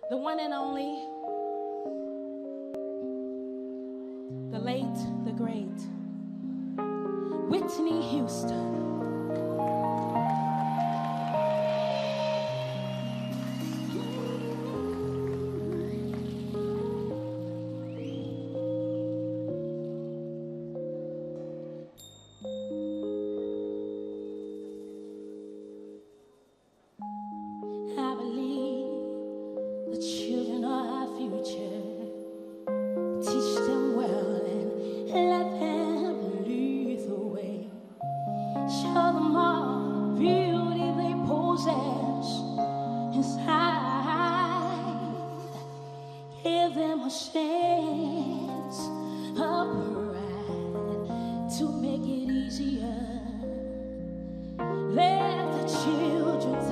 the one and only, the late, the great, Whitney Houston. Give them a chance of pride to make it easier. Let the children's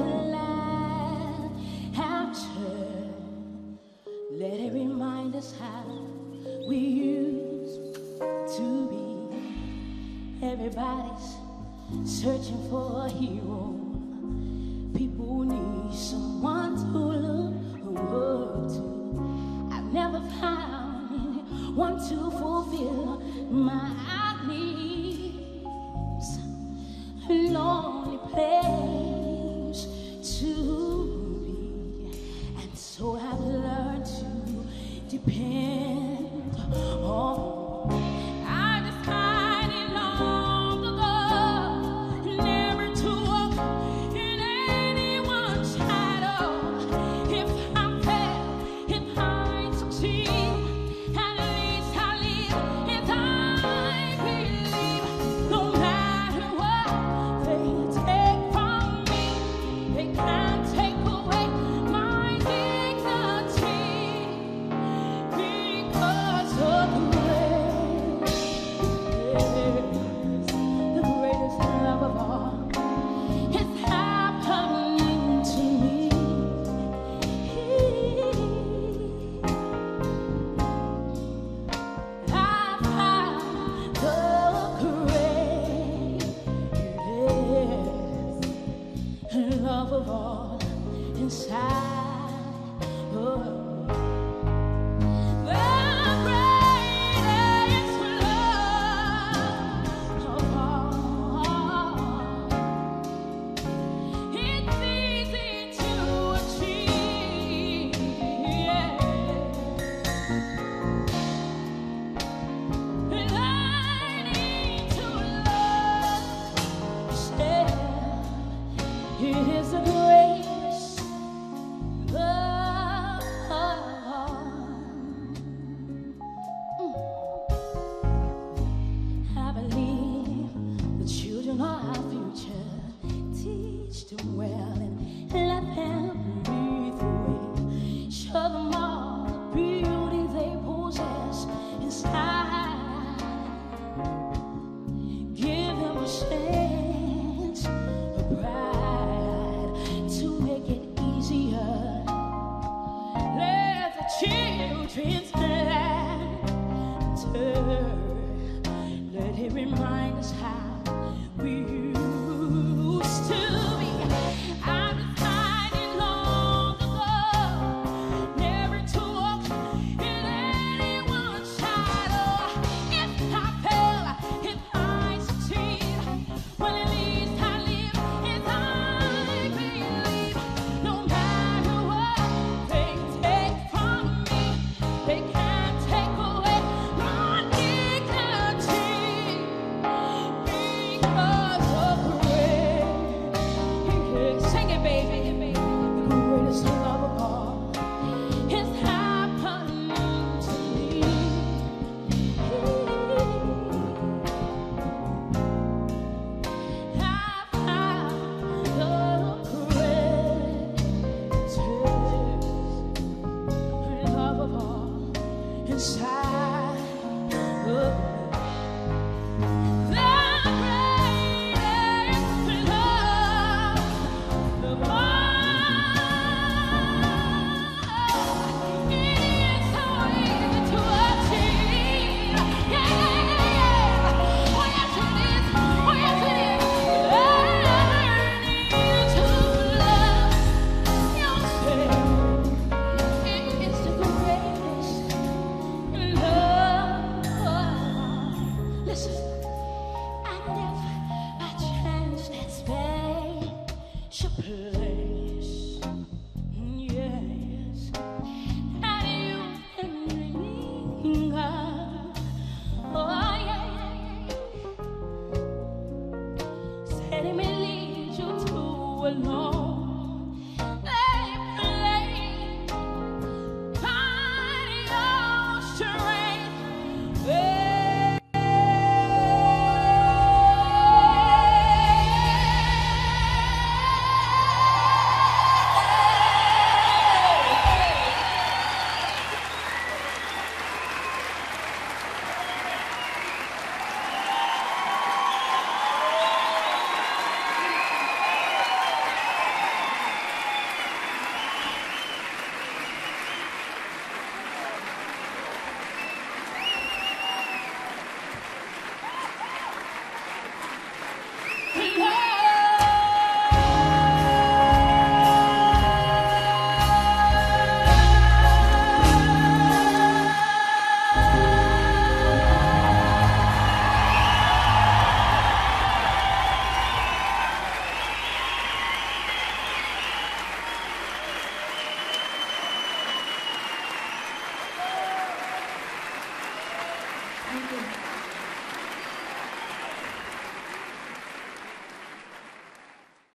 laughter, let it remind us how we used to be. Everybody's searching for a hero. People need someone to look up to. Never found anyone to fulfill my needs. A lonely place to be, and so I've learned to depend on. I decided long ago never to walk in anyone's shadow. If I fail, if I at least I live if I believe. No matter what they take from me, they can't take away my dignity, because of the greatest love of all is happening to me. Love of all inside. Oh. The greatest love of all. It's easy to achieve. Learning to love yourself. It is the greatest love. I believe the children are our future. Teach them well and let them breathe away. Show them all the beauty they possess inside. Give them a chance of pride to make it easier. Let the children